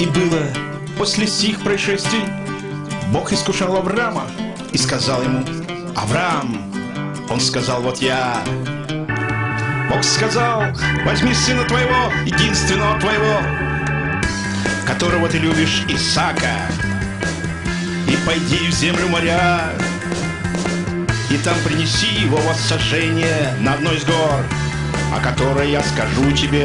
было после сих происшествий, Бог искушал Авраама и сказал ему: Авраам. Он сказал: вот я. Бог сказал: возьми сына твоего, единственного твоего, которого ты любишь, Исаака, и пойди в землю моря, и там принеси его во сожжение на одной из гор, о которой я скажу тебе.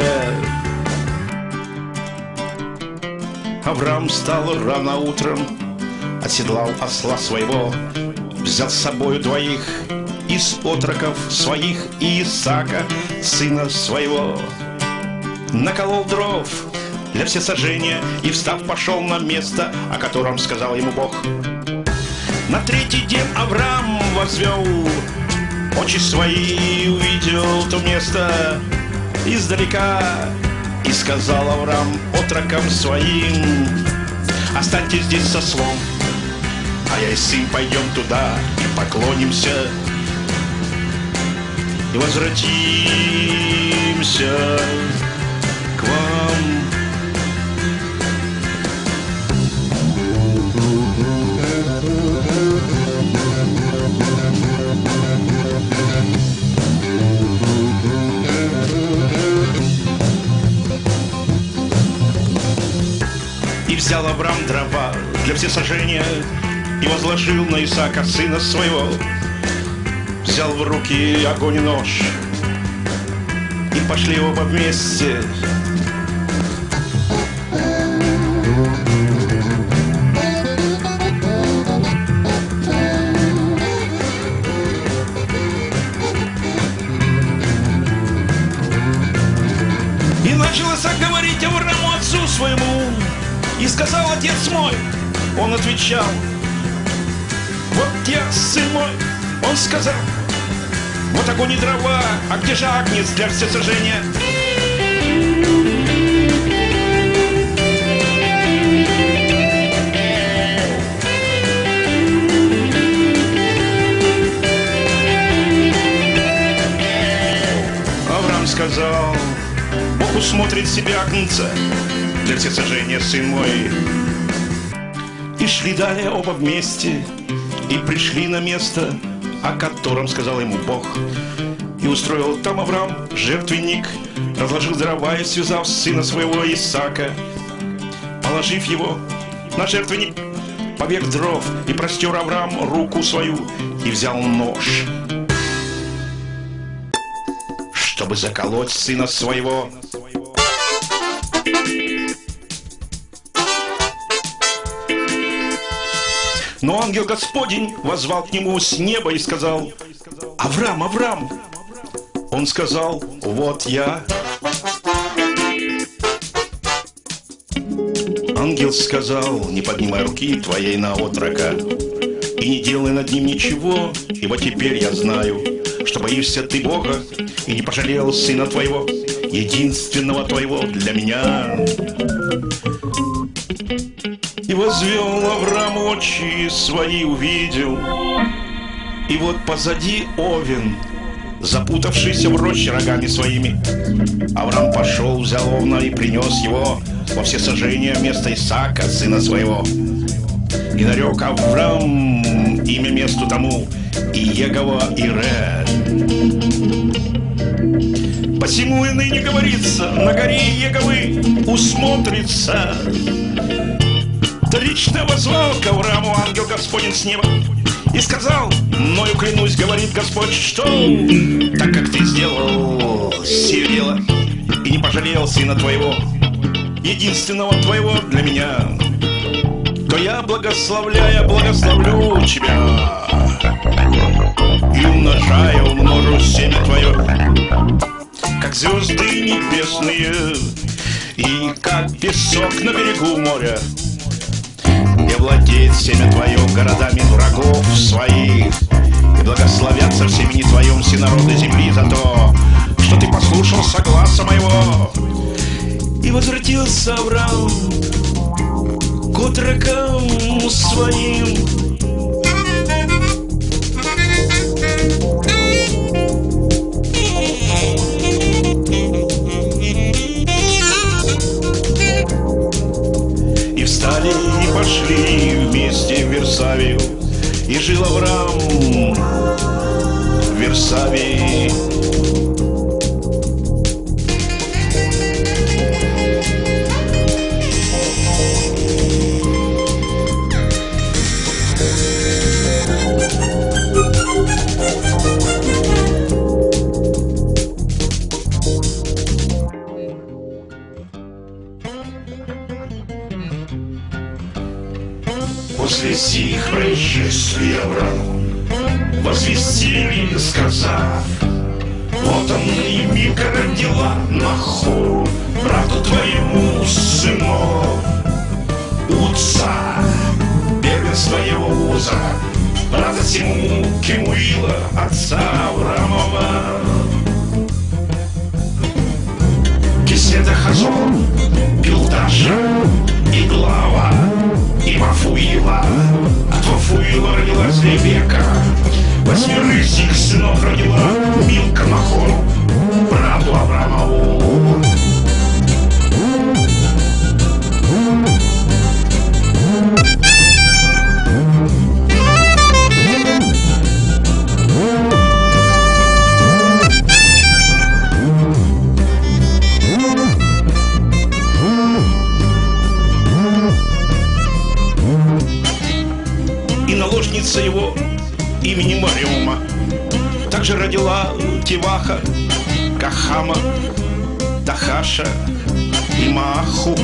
Авраам встал рано утром, оседлал осла своего, взял с собою двоих из отроков своих и Исаака, сына своего. Наколол дров для всесожжения и, встав, пошел на место, о котором сказал ему Бог. На третий день Авраам возвел очи свои и увидел то место издалека. И сказал Авраам отрокам своим: останьтесь здесь со ослом, а я и сын пойдем туда и поклонимся, и возвратимся к вам. И взял Авраам дрова для всесожжения и возложил на Исаака, сына своего. Взял в руки огонь и нож, и пошли оба вместе. И начал Исаак говорить Аврааму, отцу своему, и сказал: отец мой. Он отвечал: вот я, сын мой. Он сказал: вот огонь и дрова, а где же агнец для всесожжения? Авраам сказал: Бог усмотрит себе агнца для всесожжения, сын мой. И шли далее оба вместе, и пришли на место, о котором сказал ему Бог. И устроил там Авраам жертвенник, разложил дрова и связав сына своего Исаака, положив его на жертвенник поверх дров, и простер Авраам руку свою и взял нож, чтобы заколоть сына своего. Но ангел Господень воззвал к нему с неба и сказал: Авраам, Авраам. Он сказал: вот я. Ангел сказал: не поднимай руки твоей на отрока, и не делай над ним ничего, ибо теперь я знаю, что боишься ты Бога, и не пожалел сына твоего, единственного твоего для меня. И возвел Авраам очи свои, увидел, и вот позади овен, запутавшийся в роще рогами своими. Авраам пошел, взял овна и принес его во всесожжение вместо Исаака, сына своего. И нарек Авраам имя месту тому Иегова-Ире. Посему и ныне говорится: на горе Иеговы усмотрится. Вторично возвал к Аврааму ангел Господень с неба и сказал: мною клянусь, говорит Господь, что так как ты сделал сие дело и не пожалел сына твоего, единственного твоего для меня, то я, благословляя, благословлю тебя, и умножая, умножу семя твое, как звезды небесные и как песок на берегу моря. И владеет семя твое городами врагов своих, и благословятся в семени твоем все народы земли за то, что ты послушался гласа моего. И возвратился Авраам к отрокам своим. воскреси их происшествие Аврааму, возвестили, сказав: вот он и Милка родила Нахору, брату твоему сынов. Утца, первенство его уза, брата сему Кемуила, отца Авраамова. Кисета Хазон, Пилдаша, и Глава, и Вафуила. От Вафуила родилась Ревека. 8 сих сынов родила Милка Нахору, брату Авраамову. И наложница его имени Мариума также родила Тиваха, Кахама, Дахаша и Мааху.